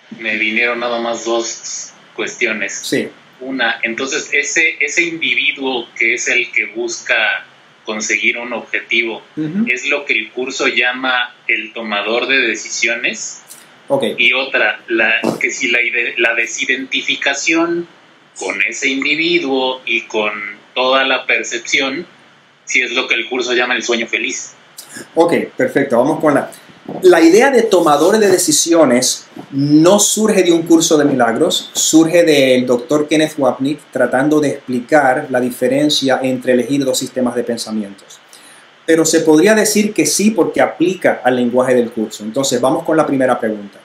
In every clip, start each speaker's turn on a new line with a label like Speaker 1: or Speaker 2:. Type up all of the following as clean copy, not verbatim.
Speaker 1: Me vinieron nada más dos cuestiones.
Speaker 2: Sí.
Speaker 1: Una, entonces ese individuo que es el que busca conseguir un objetivo, es lo que el curso llama el tomador de decisiones.
Speaker 2: Okay.
Speaker 1: Y otra, que si la desidentificación con ese individuo y con toda la percepción, si es lo que el curso llama el sueño feliz.
Speaker 2: Ok, perfecto. Vamos con la idea de tomadores de decisiones no surge de un curso de milagros, surge del Dr. Kenneth Wapnick tratando de explicar la diferencia entre elegir dos sistemas de pensamientos. Pero se podría decir que sí porque aplica al lenguaje del curso. Entonces vamos con la primera pregunta.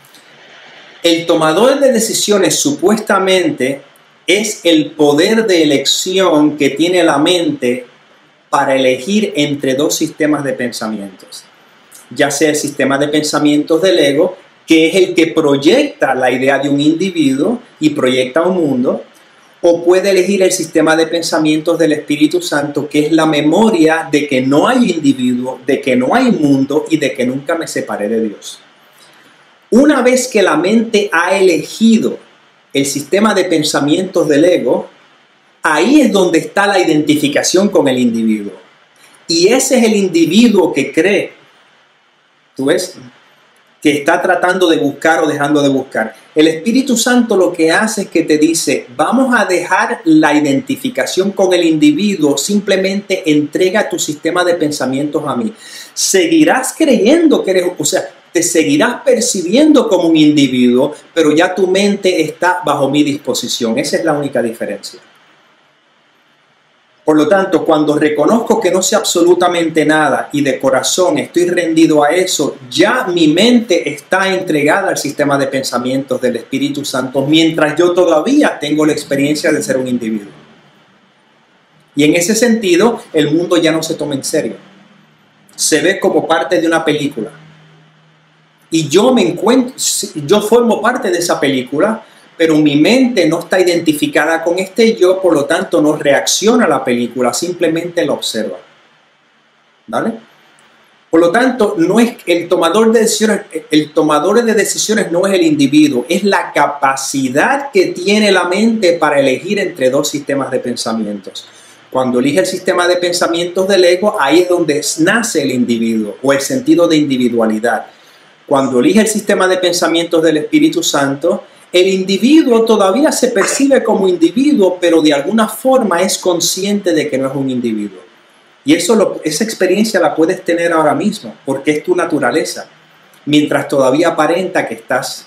Speaker 2: El tomador de decisiones supuestamente es el poder de elección que tiene la mente para elegir entre dos sistemas de pensamientos. Ya sea el sistema de pensamientos del ego, que es el que proyecta la idea de un individuo y proyecta un mundo, o puede elegir el sistema de pensamientos del Espíritu Santo, que es la memoria de que no hay individuo, de que no hay mundo y de que nunca me separé de Dios. Una vez que la mente ha elegido el sistema de pensamientos del ego, ahí es donde está la identificación con el individuo. Y ese es el individuo que cree, ¿tú ves?, que está tratando de buscar o dejando de buscar. El Espíritu Santo lo que hace es que te dice, vamos a dejar la identificación con el individuo, simplemente entrega tu sistema de pensamientos a mí. Seguirás creyendo que eres, o sea, te seguirás percibiendo como un individuo, pero ya tu mente está bajo mi disposición. Esa es la única diferencia. Por lo tanto, cuando reconozco que no sé absolutamente nada y de corazón estoy rendido a eso, ya mi mente está entregada al sistema de pensamientos del Espíritu Santo, mientras yo todavía tengo la experiencia de ser un individuo. Y en ese sentido, el mundo ya no se toma en serio. Se ve como parte de una película. Y yo formo parte de esa película, pero mi mente no está identificada con este yo, por lo tanto no reacciona a la película, simplemente la observa. ¿Vale? Por lo tanto, no es el tomador de decisiones no es el individuo, es la capacidad que tiene la mente para elegir entre dos sistemas de pensamientos. Cuando elige el sistema de pensamientos del ego, ahí es donde nace el individuo o el sentido de individualidad. Cuando elige el sistema de pensamientos del Espíritu Santo, el individuo todavía se percibe como individuo, pero de alguna forma es consciente de que no es un individuo. Y esa experiencia la puedes tener ahora mismo, porque es tu naturaleza, mientras todavía aparenta que estás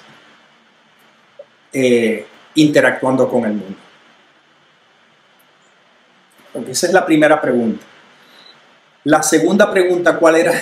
Speaker 2: interactuando con el mundo. Porque esa es la primera pregunta. La segunda pregunta, ¿cuál era?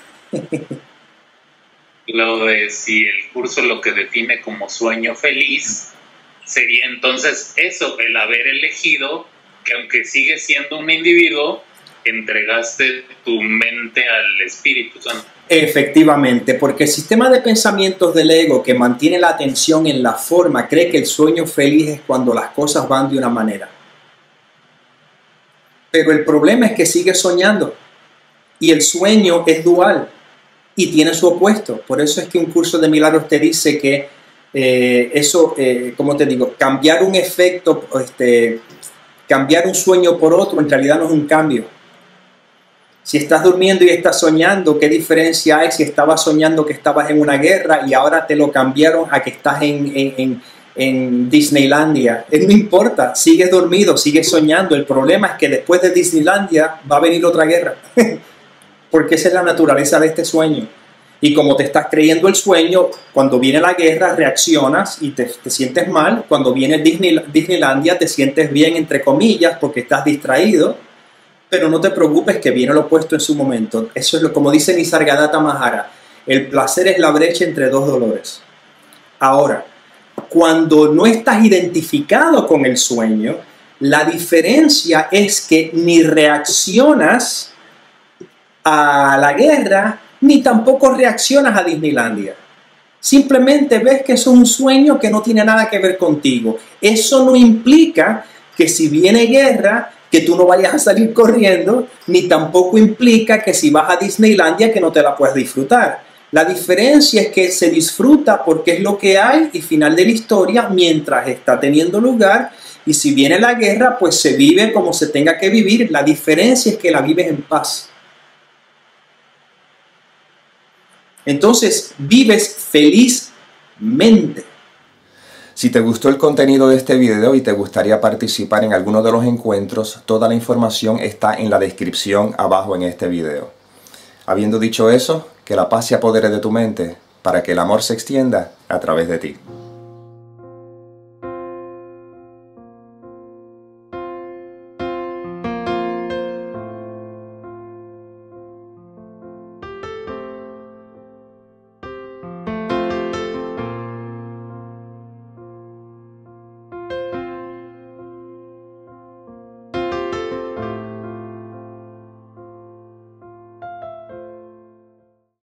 Speaker 1: Lo de si el curso lo que define como sueño feliz sería entonces eso, el haber elegido que aunque sigues siendo un individuo, entregaste tu mente al Espíritu Santo.
Speaker 2: Efectivamente, porque el sistema de pensamientos del ego que mantiene la atención en la forma cree que el sueño feliz es cuando las cosas van de una manera. Pero el problema es que sigue soñando y el sueño es dual. Y tiene su opuesto. Por eso es que un curso de milagros te dice que ¿cómo te digo? Cambiar un efecto, cambiar un sueño por otro, en realidad no es un cambio. Si estás durmiendo y estás soñando, ¿qué diferencia hay si estabas soñando que estabas en una guerra y ahora te lo cambiaron a que estás en Disneylandia? No importa, sigues dormido, sigues soñando. El problema es que después de Disneylandia va a venir otra guerra. Porque esa es la naturaleza de este sueño. Y como te estás creyendo el sueño, cuando viene la guerra reaccionas y te sientes mal. Cuando viene Disneylandia te sientes bien, entre comillas, porque estás distraído. Pero no te preocupes que viene lo opuesto en su momento. Eso es como dice Nisargadatta Mahara. El placer es la brecha entre dos dolores. Ahora, cuando no estás identificado con el sueño, la diferencia es que ni reaccionas a la guerra, ni tampoco reaccionas a Disneylandia. Simplemente ves que eso es un sueño que no tiene nada que ver contigo. Eso no implica que si viene guerra, que tú no vayas a salir corriendo, ni tampoco implica que si vas a Disneylandia que no te la puedas disfrutar. La diferencia es que se disfruta porque es lo que hay y final de la historia mientras está teniendo lugar, y si viene la guerra, pues se vive como se tenga que vivir. La diferencia es que la vives en paz. Entonces vives felizmente.
Speaker 3: Si te gustó el contenido de este video y te gustaría participar en alguno de los encuentros, toda la información está en la descripción abajo en este video. Habiendo dicho eso, que la paz se apodere de tu mente para que el amor se extienda a través de ti.